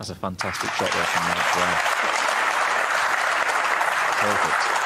That's a fantastic shot there from Mike. Wow. Perfect.